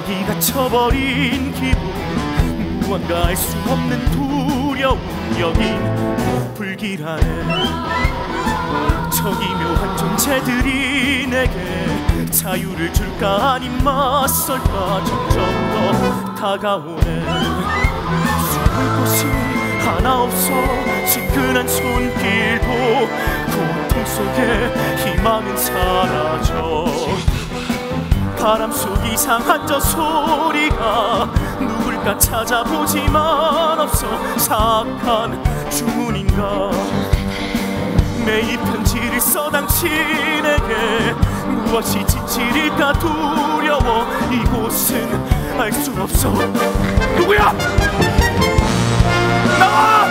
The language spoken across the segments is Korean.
여기 갇혀버린 기분, 무언가 알 수 없는 두려움, 여긴 불길하네. 저기 묘한 존재들이 내게 자유를 줄까 아님 맞설까 점점 더 다가오네. 숨을 곳이 하나 없어 지끈한 손길도 고통 속에 희망은 사라져. 바람 속 이상한 저 소리가 누굴까 찾아보지만 없어. 사악한 주문인가. 매일 편지를 써 당신에게 무엇이 진실일까 두려워. 이곳은 알 수 없어. 누구야? 나와!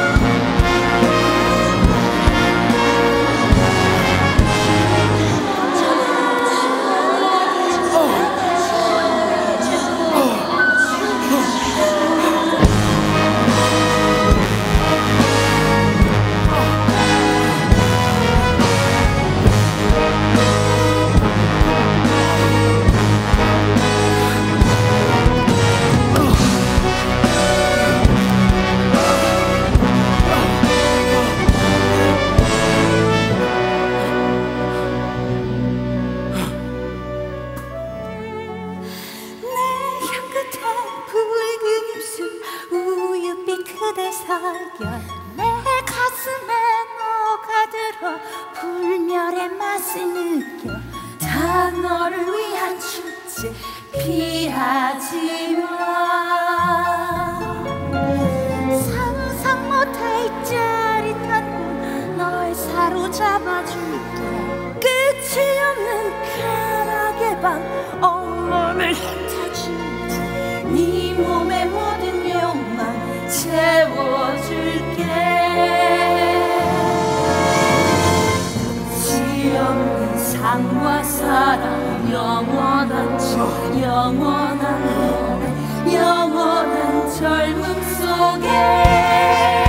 내 가슴에 녹아들어 불멸의 맛을 느껴. 다 너를 위한 축제 피하지 마. 상상 못할 짜릿한 꿈 널 사로잡아줄게. 끝이 없는 쾌락의 밤 엉망을 흩어줄게. 네 몸의 모든 욕망 채워줄게. 끝이 없는 삶과 사랑 영원한 저 영원한 노래 영원한 젊음 속에.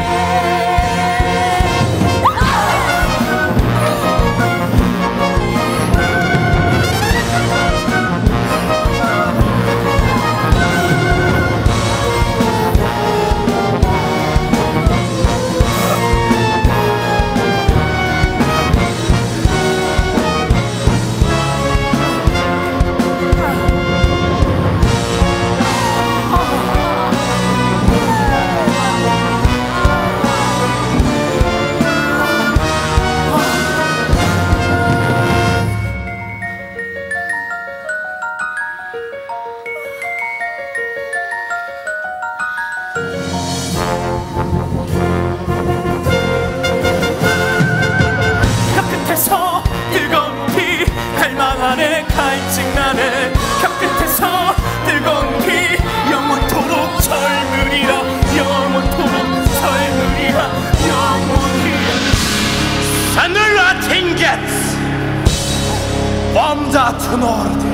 갈증나네. 벽 끝에서 뜨거운 피 영원토록 젊으리라. 영원토록 젊으리라. 영원히 산을 아팅겟 범다 투노르드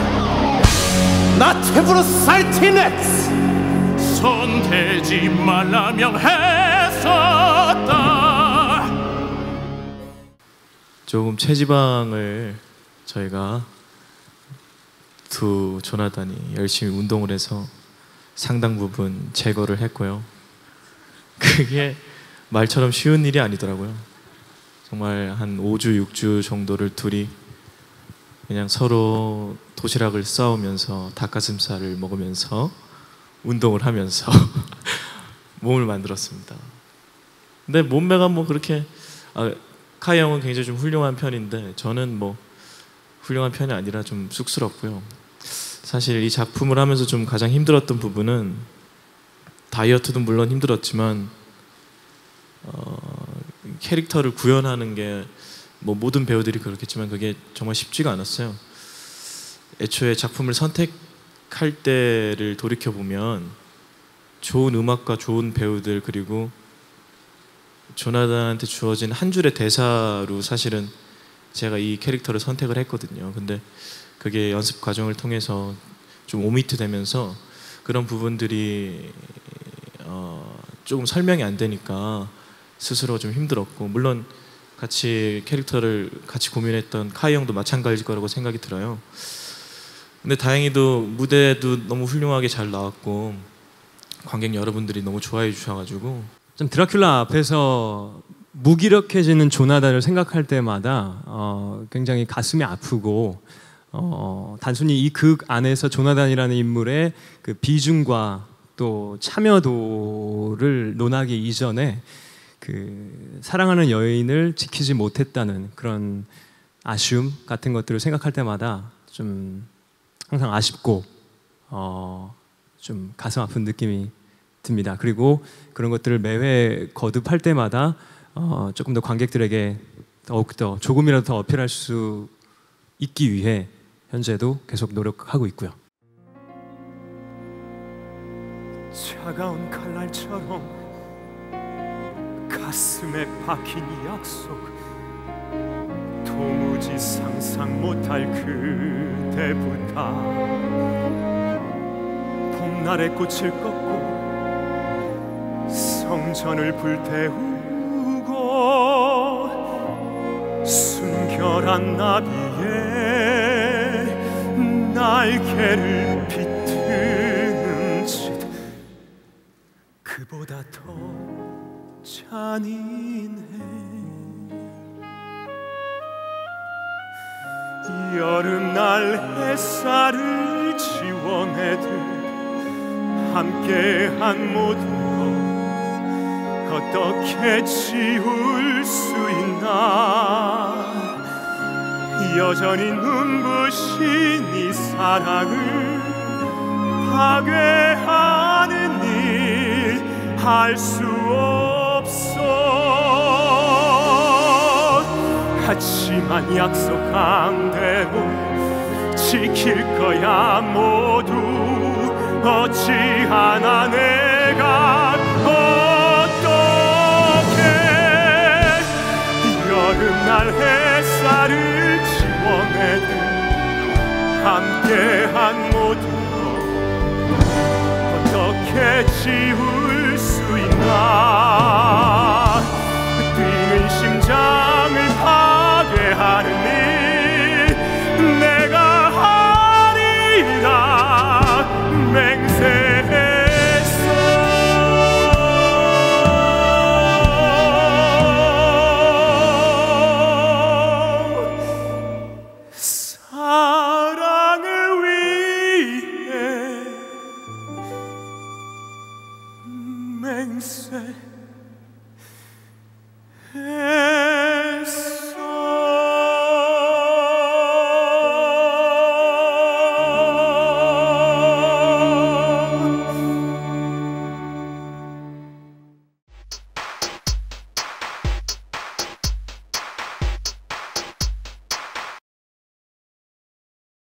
나트브루 살티넷 손대지 말라 명했었다. 조금 체지방을 저희가 두 조나단이 열심히 운동을 해서 상당 부분 제거를 했고요. 그게 말처럼 쉬운 일이 아니더라고요. 정말 한 5주, 6주 정도를 둘이 그냥 서로 도시락을 싸우면서 닭가슴살을 먹으면서 운동을 하면서 몸을 만들었습니다. 근데 몸매가 뭐 그렇게 카이 형은 굉장히 좀 훌륭한 편인데 저는 뭐 훌륭한 편이 아니라 좀 쑥스럽고요. 사실 이 작품을 하면서 좀 가장 힘들었던 부분은 다이어트도 물론 힘들었지만 캐릭터를 구현하는 게 뭐 모든 배우들이 그렇겠지만 그게 정말 쉽지가 않았어요. 애초에 작품을 선택할 때를 돌이켜보면 좋은 음악과 좋은 배우들 그리고 조나단한테 주어진 한 줄의 대사로 사실은 제가 이 캐릭터를 선택을 했거든요. 근데 그게 연습 과정을 통해서 좀 오미트 되면서 그런 부분들이 조금 설명이 안 되니까 스스로 좀 힘들었고, 물론 같이 캐릭터를 같이 고민했던 카이 형도 마찬가지일 거라고 생각이 들어요. 근데 다행히도 무대도 너무 훌륭하게 잘 나왔고 관객 여러분들이 너무 좋아해 주셔가지고 좀 드라큘라 앞에서 무기력해지는 조나단을 생각할 때마다 굉장히 가슴이 아프고 단순히 이 극 안에서 조나단이라는 인물의 그 비중과 또 참여도를 논하기 이전에 그 사랑하는 여인을 지키지 못했다는 그런 아쉬움 같은 것들을 생각할 때마다 좀 항상 아쉽고 좀 가슴 아픈 느낌이 듭니다. 그리고 그런 것들을 매회 거듭할 때마다 조금 더 관객들에게 더욱더 조금이라도 더 어필할 수 있기 위해 현재도 계속 노력하고 있고요. 차가운 칼날처럼 가슴에 박힌 약속, 도무지 상상 못할 그대보다 봄날의 꽃을 꺾고 성전을 불태우고 순결한 나비의 날개를 비트는 짓, 그보다 더 잔인해. 여름날 햇살을 지워내듯 함께한 모든 것 어떻게 지울 수 있나. 여전히 눈부신 이 사랑을 파괴하는 일 할 수 없어. 하지만 약속한 대로 지킬 거야 모두. 어찌하나 내가 어떻게 여름날 햇살을 지워내듯 함께한 모든 것 어떻게 지울 수 있나. 뛰는 심장을 파괴하는 일 내가 하리라 맹세했어. 사랑을 위해 맹세